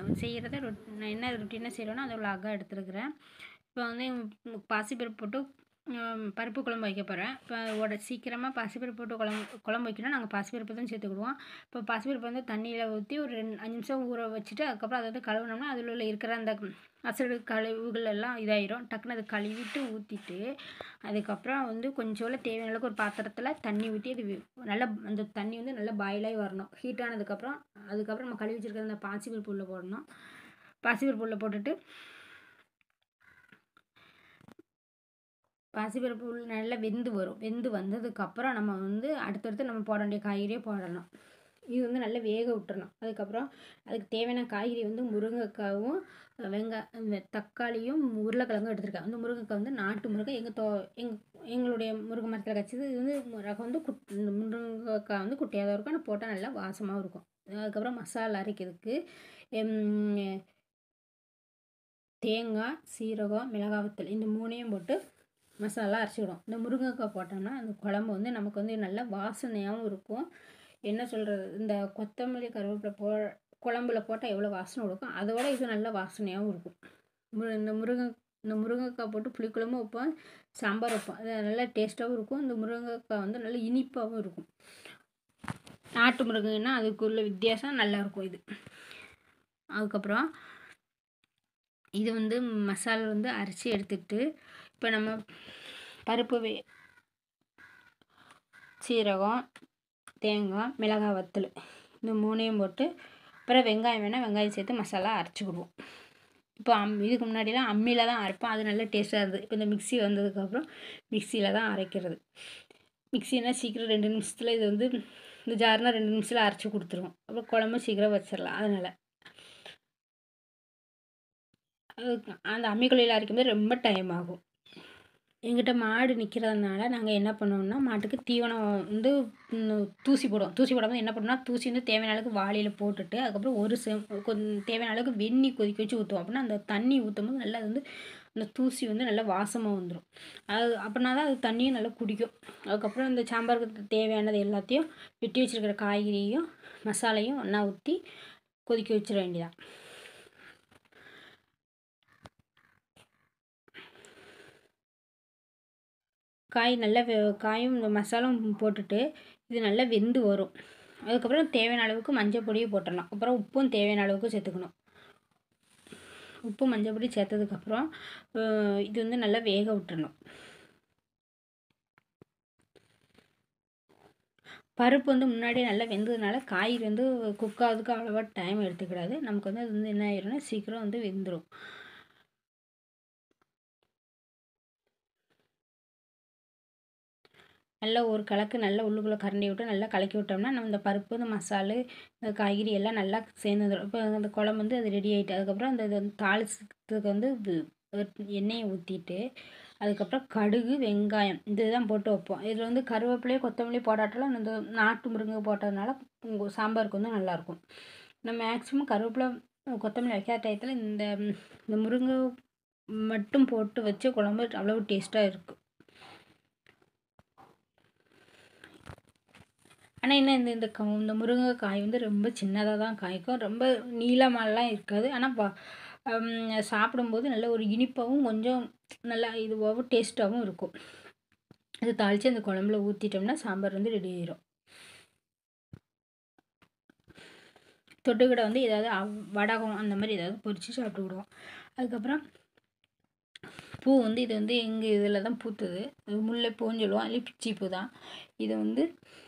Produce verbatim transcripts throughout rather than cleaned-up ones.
செய்கிறத ரொட் நான் என்ன ரொட்டீனாக செய்கிறேனோ அதை vlog-ஆ எடுத்துருக்கிறேன். இப்போ வந்து பாசிப்பருப்பு போட்டு பருப்பு குழம்பு வைக்க போகிறேன். இப்போ உட சீக்கிரமாக பாசிப்பருப்பு போட்டு குழம்பு குழம்பு வைக்கணும். நாங்கள் பாசிப்பருப்பு தான் சேர்த்துக்கிடுவோம். இப்போ பாசிப்பருப்பு வந்து தண்ணியில் ஊற்றி ஒரு ரெண்டு அஞ்சு நிமிஷம் ஊற வச்சுட்டு அதுக்கப்புறம் அதை வந்து கழுவுனோம்னா அதில் உள்ள இருக்கிற அந்த அசடு கழிவுகள் எல்லாம் இதாயிரும். டக்குன்னு அதை கழுவிட்டு ஊற்றிட்டு அதுக்கப்புறம் வந்து கொஞ்சோல தேவையான அளவுக்கு ஒரு பாத்திரத்தில் தண்ணி ஊற்றி அது நல்லா அந்த தண்ணி வந்து நல்லா பாயிலாகி வரணும். ஹீட் ஆனதுக்கப்புறம் அதுக்கப்புறம் நம்ம கழுவி வச்சுருக்கிற அந்த பாசிப்பருப்பு உள்ளே போடணும். பாசிப்பருப்பு உள்ளே போட்டுட்டு பாசிப்பருப்பு நல்லா வெந்து வரும். வெந்து வந்ததுக்கப்புறம் நம்ம வந்து அடுத்தடுத்து நம்ம போட வேண்டிய காய்கறியை போடணும். இது வந்து நல்லா வேக விட்டுறணும். அதுக்கப்புறம் அதுக்கு தேவையான காய்கறி வந்து முருங்கைக்காவும் வெங்காய தக்காளியும் உருளைக்கிழங்கும் எடுத்துருக்கேன். அந்த முருங்கைக்காய் வந்து நாட்டு முருங்கை எங்கள் தோ எங் எங்களுடைய முருங்கை மரத்தில் கிடச்சிது. இது வந்து ரகம் வந்து குட் இந்த முருங்கைக்காய் வந்து குட்டியாக தான் இருக்கும். ஆனால் போட்டால் நல்லா வாசமாகவும் இருக்கும். அதுக்கப்புறம் மசாலா அரைக்கிறதுக்கு தேங்காய், சீரகம், மிளகாய் வத்தல் இந்த மூணையும் போட்டு மசாலா அரைச்சிக்கிடும். இந்த முருங்கைக்காய் போட்டோம்னா அந்த குழம்பு வந்து நமக்கு வந்து நல்ல வாசனையாகவும் இருக்கும். என்ன சொல்கிறது, இந்த கொத்தமல்லி கருவேப்பிலை போ குழம்புல போட்டால் எவ்வளோ வாசனை கொடுக்கும், அதோட இது நல்ல வாசனையாகவும் இருக்கும். மு இந்த முருங்கை இந்த முருங்கைக்காய் போட்டு புளிக்குழம்பு வைப்போம், சாம்பார் வைப்போம். அது நல்லா டேஸ்ட்டாகவும் இருக்கும். இந்த முருங்கைக்காய் வந்து நல்ல இனிப்பாகவும் இருக்கும். நாட்டு முருங்கைன்னா அதுக்குள்ள வித்தியாசம் நல்லாயிருக்கும் இது. அதுக்கப்புறம் இது வந்து மசாலா வந்து அரைச்சி எடுத்துக்கிட்டு இப்போ நம்ம பருப்பு வே சீரகம், தேங்காய், மிளகாய் வத்தல் இந்த மூணையும் போட்டு அப்புறம் வெங்காயம் வேணால் வெங்காயம் சேர்த்து மசாலா அரைச்சிக்கிடுவோம். இப்போ அம் இதுக்கு முன்னாடிலாம் அம்மியில் தான் அரைப்போம். அது நல்ல டேஸ்ட்டாக இருந்தது. இப்போ இந்த மிக்ஸி வந்ததுக்கப்புறம் மிக்சியில் தான் அரைக்கிறது. மிக்ஸினால் சீக்கிரம் ரெண்டு நிமிஷத்தில் இது வந்து இந்த ஜார்னால் ரெண்டு நிமிஷத்தில் அரைச்சி கொடுத்துருவோம். அப்புறம் குழம்பு சீக்கிரம் வச்சிடலாம். அதனால் அதுக்கு அந்த அம்மிக்குள்ளையில் அரைக்கும்போது ரொம்ப டைம் ஆகும். எங்கிட்ட மாடு நிற்கிறதுனால நாங்கள் என்ன பண்ணுவோம்னா மாட்டுக்கு தீவனம் வந்து தூசி போடுவோம். தூசி போடாமல் என்ன பண்ணுவோம்னா தூசி வந்து தேவையான அளவுக்கு வாளியில் போட்டுட்டு அதுக்கப்புறம் ஒரு செம் கொஞ்சம் தேவையான அளவுக்கு வெந்நி கொதிக்க வச்சு ஊற்றுவோம். அப்படின்னா அந்த தண்ணி ஊற்றும் போது நல்லா வந்து அந்த தூசி வந்து நல்லா வாசமாக வந்துடும். அது அப்படின்னா தான் அது தண்ணியும் நல்லா குடிக்கும். அதுக்கப்புறம் இந்த சாம்பாருக்கு தேவையானது எல்லாத்தையும் வெட்டி வச்சுருக்கிற காய்கறியும் மசாலையும் ஒன்றா ஊற்றி கொதிக்க வச்சிட வேண்டியதான். காய் நல்லா வெ காயும் இந்த மசாலாவும் போட்டுட்டு இது நல்லா வெந்து வரும். அதுக்கப்புறம் தேவையான அளவுக்கு மஞ்சள் பொடியும் போட்டுடலாம். அப்புறம் உப்பும் தேவையான அளவுக்கு சேர்த்துக்கணும். உப்பு மஞ்சள் பொடி சேர்த்ததுக்கப்புறம் இது வந்து நல்லா வேக விட்டுறணும். பருப்பு வந்து முன்னாடியே நல்லா வெந்ததுனால காய்கறி வந்து குக் ஆகிறதுக்கு அவ்வளோவா டைம் எடுத்துக்கிடாது. நமக்கு வந்து அது வந்து என்ன ஆயிரும்னா சீக்கிரம் வந்து வெந்துடும். நல்லா ஒரு கலக்கு நல்லா உள்ளுக்குள்ளே கரண்டி விட்டு நல்லா கலக்கி விட்டோம்னா நம்ம இந்த பருப்பு இந்த மசாலு இந்த காய்கறி எல்லாம் நல்லா சேர்ந்துடும். இப்போ அந்த குழம்பு வந்து அது ரெடி ஆகிட்டு அதுக்கப்புறம் அந்த இது தாளிச்சதுக்கு வந்து எண்ணெயை ஊற்றிட்டு அதுக்கப்புறம் கடுகு, வெங்காயம் இதுதான் போட்டு வைப்போம். இதில் வந்து கருவேப்பிலையும் கொத்தமல்லி போடாட்டாலும் இந்த நாட்டு முருங்கை போட்டதுனால சாம்பாருக்கு வந்து நல்லாயிருக்கும். நம்ம மேக்ஸிமம் கருவேப்பிலை கொத்தமல்லி வைக்காத டயத்தில் இந்த இந்த முருங்கை மட்டும் போட்டு வச்சு குழம்பு அவ்வளோ டேஸ்ட்டாக இருக்கும். ஆனால் என்ன இந்த இந்த க இந்த முருங்கைக்காய் வந்து ரொம்ப சின்னதாக தான் காய்க்கும். ரொம்ப நீளமாலாம் இருக்காது. ஆனால் ப சாப்பிடும்போது நல்ல ஒரு இனிப்பாகவும் கொஞ்சம் நல்லா இதுவாகவும் டேஸ்ட்டாகவும் இருக்கும். அது தாளித்து அந்த குழம்புல ஊற்றிட்டோம்னா சாம்பார் வந்து ரெடி ஆயிடும். தொட்டுக்கிட்ட வந்து ஏதாவது வடகம் அந்த மாதிரி ஏதாவது பொரித்து சாப்பிட்டுக்கிடுவோம். அதுக்கப்புறம் பூ வந்து இது வந்து எங்கள் இதில் தான் பூத்துது. முல்லைப்பூன்னு சொல்லுவோம். அதுலேயும் பிச்சி பூ தான். இதை வந்து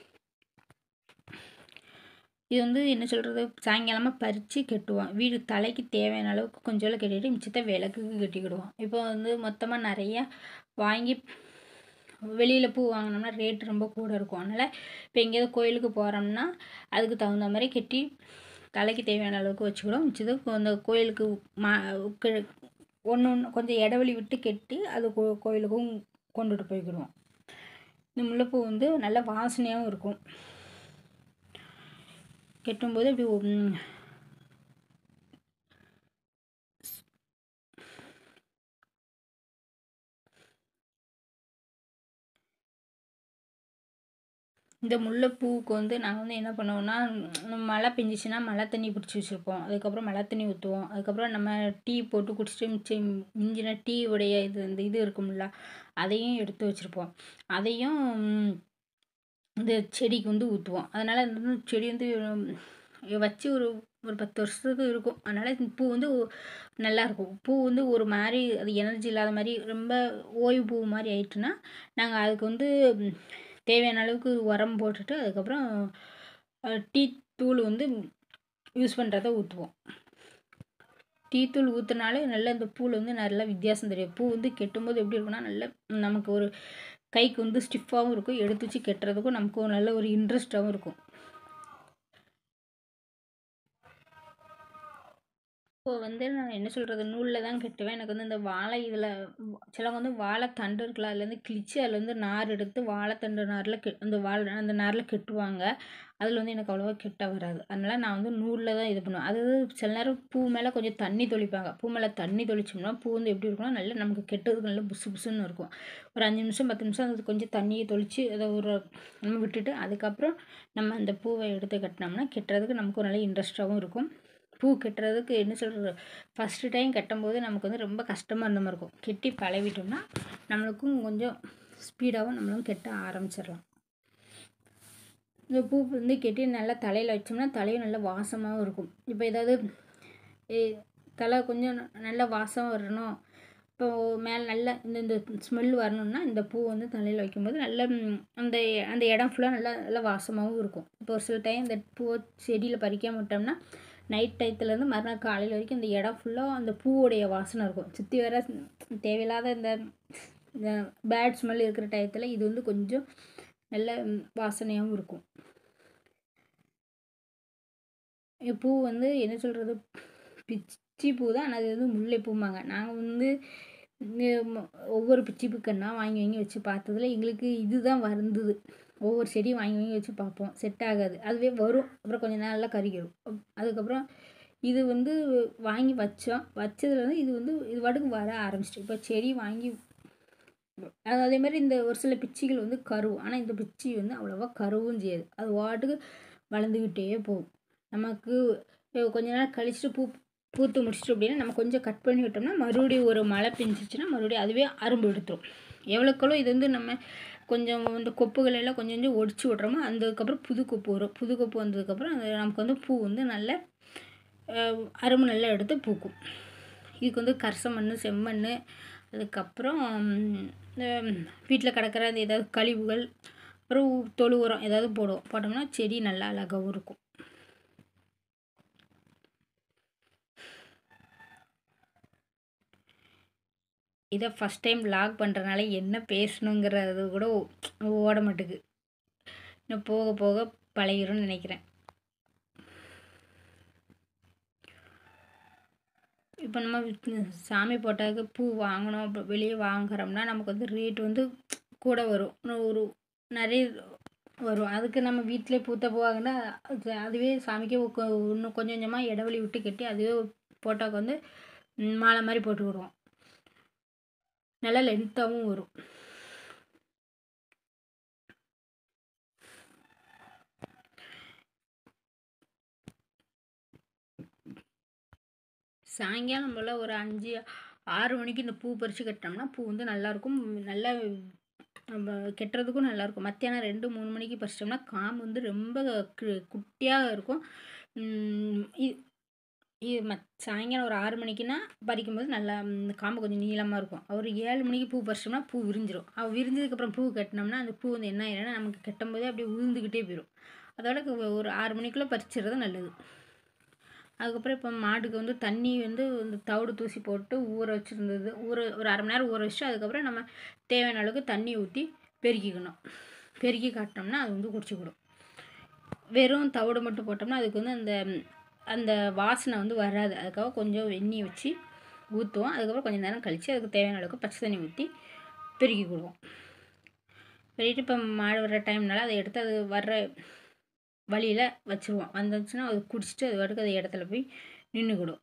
இது வந்து என்ன சொல்கிறது சாயங்காலமாக பறித்து கட்டுவோம். வீடு தலைக்கு தேவையான அளவுக்கு கொஞ்சோல கட்டிட்டு மிச்சத்தை விளக்குக்கு கட்டிக்கிடுவோம். இப்போ வந்து மொத்தமாக நிறையா வாங்கி வெளியில் பூ வாங்கினோம்னா ரேட் ரொம்ப கூட இருக்கும். அதனால் இப்போ எங்கேயாவது கோயிலுக்கு போகிறோம்னா அதுக்கு தகுந்த மாதிரி கட்டி தலைக்கு தேவையான அளவுக்கு வச்சுக்கிடுவோம். மிச்சது அந்த கோயிலுக்கு மா ஒன்று ஒன்று கொஞ்சம் இடைவெளி விட்டு கட்டி அது கோ கோயிலுக்கும் கொண்டுட்டு போய்க்கிடுவோம். இந்த முல்லைப்பூ வந்து நல்ல வாசனையாகவும் இருக்கும். கெட்டும்போது இப்படி இந்த முல்லைப்பூவுக்கு வந்து நாங்கள் வந்து என்ன பண்ணுவோம்னா, மழை பெஞ்சிச்சுன்னா மழை தண்ணி பிடிச்சி வச்சுருப்போம். அதுக்கப்புறம் மழை தண்ணி ஊற்றுவோம். அதுக்கப்புறம் நம்ம டீ போட்டு குடிச்சிட்டு மிச்சம் மிஞ்சின டீ உடைய இது இந்த இது இருக்கும்ல, அதையும் எடுத்து வச்சுருப்போம். அதையும் இந்த செடிக்கு வந்து ஊற்றுவோம். அதனால் இந்த செடி வந்து வச்சு ஒரு ஒரு பத்து வருஷத்துக்கு இருக்கும். அதனால் இந்த பூ வந்து நல்லாயிருக்கும். பூ வந்து ஒரு மாதிரி அது எனர்ஜி இல்லாத மாதிரி ரொம்ப ஓய்வு பூ மாதிரி ஆயிட்டுன்னா, நாங்கள் அதுக்கு வந்து தேவையான அளவுக்கு உரம் போட்டுட்டு அதுக்கப்புறம் டீ தூள் வந்து யூஸ் பண்ணுறத ஊற்றுவோம். டீ தூள் ஊற்றினாலே நல்ல இந்த பூவில் வந்து நல்லா வித்தியாசம் தெரியும். பூ வந்து கெட்டும்போது எப்படி இருக்குன்னா, நல்ல நமக்கு ஒரு கைக்கு வந்து ஸ்டிஃபாகவும் இருக்கும். எடுத்து வச்சு கெட்டுறதுக்கும் நமக்கு நல்ல ஒரு இன்ட்ரெஸ்ட்டாகவும் இருக்கும். இப்போ வந்து நான் என்ன சொல்கிறது, நூலில் தான் கட்டுவேன். எனக்கு வந்து இந்த வாழை இதில் சிலவங்க வந்து வாழைத்தண்டு இருக்குல்ல, அதுலேருந்து கிழிச்சு அதுலேருந்து நார் எடுத்து வாழைத்தண்டு நாரில் கெ அந்த வாழை அந்த நாரில் கெட்டுவாங்க. அதில் வந்து எனக்கு அவ்வளோவா கெட்ட வராது. அதனால் நான் வந்து நூலில் தான் இது பண்ணுவேன். அது சில நேரம் பூ மேலே கொஞ்சம் தண்ணி தெளிப்பாங்க. பூ மேலே தண்ணி தெளிச்சோம்னா பூ வந்து எப்படி இருக்குன்னா, நல்லா நமக்கு கெட்டதுக்கு நல்லா புசு புசுன்னு இருக்கும். ஒரு அஞ்சு நிமிஷம் பத்து நிமிஷம் அது கொஞ்சம் தண்ணியை தெளித்து அதை ஒரு நம்ம விட்டுட்டு அதுக்கப்புறம் நம்ம அந்த பூவை எடுத்து கட்டினோம்னா கெட்டுறதுக்கு நமக்கு நல்ல இன்ட்ரெஸ்ட்டாகவும் இருக்கும். பூ கட்டுறதுக்கு என்ன சொல்கிறது, ஃபஸ்ட்டு டைம் கட்டும்போது நமக்கு வந்து ரொம்ப கஷ்டமாக இருந்த மாதிரி இருக்கும். கெட்டி பழகிட்டோம்னா நம்மளுக்கும் கொஞ்சம் ஸ்பீடாகவும் நம்மளும் கெட்ட ஆரம்பிச்சிடலாம். இந்த பூ வந்து கெட்டி நல்லா தலையில் வச்சோம்னா தலையும் நல்லா வாசமாகவும் இருக்கும். இப்போ ஏதாவது தலை கொஞ்சம் நல்லா வாசம் வரணும், இப்போ மேலே நல்லா இந்த இந்த ஸ்மெல் வரணும்னா இந்த பூ வந்து தலையில் வைக்கும்போது நல்ல அந்த அந்த இடம் ஃபுல்லாக நல்லா நல்லா வாசமாகவும் இருக்கும். இப்போ ஒரு சில டைம் இந்த பூவை செடியில் பறிக்காம விட்டோம்னா நைட் டயத்துலேருந்து மறுநாள் காலையில் வரைக்கும் இந்த இடம் ஃபுல்லாக அந்த பூவோடைய வாசனை இருக்கும். சுற்றி வர தேவையில்லாத இந்த இந்த பேட் ஸ்மெல் இருக்கிற டயத்தில் இது வந்து கொஞ்சம் நல்ல வாசனையாகவும் இருக்கும். பூ வந்து என்ன சொல்கிறது, பிச்சி பூ தான். ஆனால் அது வந்து முல்லைப்பூம்பாங்க. நாங்கள் வந்து ஒவ்வொரு பிச்சி பூக்கன்னா வாங்கி வாங்கி வச்சு பார்த்ததுல எங்களுக்கு இதுதான் வந்தது. ஒவ்வொரு செடியும் வாங்கி வாங்கி வச்சு பார்ப்போம், செட் ஆகாது. அதுவே வரும், அப்புறம் கொஞ்சம் நாளில் கருகிடும். அதுக்கப்புறம் இது வந்து வாங்கி வச்சோம். வச்சதுல வந்து இது வந்து இது பாட்டுக்கு வர ஆரம்பிச்சிட்டு இப்போ செடி வாங்கி அதே மாதிரி இந்த ஒரு சில பிச்சிகள் வந்து கருவும். ஆனால் இந்த பிச்சி வந்து அவ்வளோவா கருவும் செய்யாது. அது பாட்டுக்கு வளர்ந்துக்கிட்டே போகும். நமக்கு கொஞ்ச நேரம் கழிச்சுட்டு பூ பூத்து முடிச்சிட்டு அப்படின்னா நம்ம கொஞ்சம் கட் பண்ணி விட்டோம்னா மறுபடியும் ஒரு மழை பெஞ்சிச்சுன்னா மறுபடியும் அதுவே அரும்பு எடுத்துரும். எவ்வளோக்களோ இது வந்து நம்ம கொஞ்சம் இந்த கொப்புகள் எல்லாம் கொஞ்சம் கொஞ்சம் ஒடிச்சு விட்றோமோ அதுக்கப்புறம் புது கொப்பு வரும். புது கொப்பு வந்ததுக்கப்புறம் அது நமக்கு வந்து பூ வந்து நல்ல அரும்பு நல்லா எடுத்து பூக்கும். இதுக்கு வந்து கரிச மண், செம்மண், அதுக்கப்புறம் வீட்டில் கிடக்கிற அந்த ஏதாவது கழிவுகள், அப்புறம் தொழு உரம் ஏதாவது போடுவோம். போட்டோம்னா செடி நல்லா அழகாகவும் இருக்கும். இதை ஃபஸ்ட் டைம் vlog பண்ணுறதுனால என்ன பேசணுங்கிறது கூட ஓட மாட்டுக்கு. இன்னும் போக போக பழகிரும்னு நினைக்கிறேன். இப்போ நம்ம சாமி போட்டாக்கு பூ வாங்கணும், இப்போ வெளியே வாங்குறோம்னா நமக்கு வந்து ரேட் வந்து கூட வரும். ஒரு நிறைய வரும். அதுக்கு நம்ம வீட்டிலே பூத்த பூவாங்கன்னா அதுவே சாமிக்கே இன்னும் கொஞ்சம் கொஞ்சமாக இடைவெளி விட்டு கட்டி அதுவே போட்டாக்கு வந்து மாலை மாதிரி போட்டு விடுவோம். நல்லா லென்த்தாகவும் வரும். சாயங்காலம் போல் ஒரு அஞ்சு ஆறு மணிக்கு இந்த பூ பறித்து கட்டினோம்னா பூ வந்து நல்லாயிருக்கும். நல்லா நம்ம கெட்டுறதுக்கும் நல்லாயிருக்கும். மத்தியானம் ரெண்டு மூணு மணிக்கு பறிச்சிட்டோம்னா காம்பு வந்து ரொம்ப குட்டியாக இருக்கும். இது மத் சாயங்காலம் ஒரு ஆறு மணிக்குன்னா பறிக்கும்போது நல்லா காம்பு கொஞ்சம் நீளமாக இருக்கும். ஒரு ஏழு மணிக்கு பூ பறிச்சோம்னா பூ விரிஞ்சிடும். அவள் விரிஞ்சதுக்கப்புறம் பூ கட்டினோம்னா அந்த பூ வந்து என்ன ஆயிடும்னா நமக்கு கட்டும் போதே அப்படியே உளுந்துக்கிட்டே போயிடும். அதோட ஒரு ஆறு மணிக்குள்ளே பறிச்சிடுறது நல்லது. அதுக்கப்புறம் இப்போ மாட்டுக்கு வந்து தண்ணி வந்து இந்த தவிடு தூசி போட்டு ஊற வச்சுருந்தது ஊற ஒரு அரை மணி நேரம் ஊற வச்சுட்டு அதுக்கப்புறம் நம்ம தேவையான அளவுக்கு தண்ணி ஊற்றி பெருக்கிக்கணும். பெருக்கி காட்டினோம்னா அது வந்து குடிச்சிக்கிடும். வெறும் தவிடு மட்டும் போட்டோம்னா அதுக்கு வந்து அந்த அந்த வாசனை வந்து வராது. அதுக்காக கொஞ்சம் வெந்நீர் வச்சு ஊற்றுவோம். அதுக்கப்புறம் கொஞ்சம் நேரம் கழித்து அதுக்கு தேவையான அளவுக்கு பச்சை தண்ணி ஊற்றி பெருக்கி கொடுவோம். பெருக்கிட்டு இப்போ மாடு வர்ற டைம்னால அதை எடுத்து அது வர்ற வழியில் வச்சுருவோம். வந்துச்சுன்னா அது குடிச்சிட்டு அது பாட்டுக்கு அது இடத்துல போய் நின்றுக்கிடும்.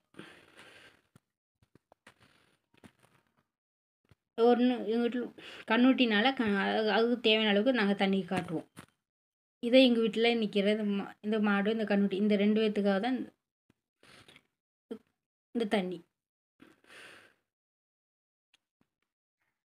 ஒன்று எங்கள் வீட்டில் கண்ணுட்டினால க அதுக்கு தேவையான அளவுக்கு நாங்கள் தண்ணி காட்டுவோம். இதை எங்கள் வீட்டில் நிற்கிற இந்த மாடு இந்த கண்ணுட்டி இந்த ரெண்டு பேர்த்துக்காக தான் இந்த தண்ணி.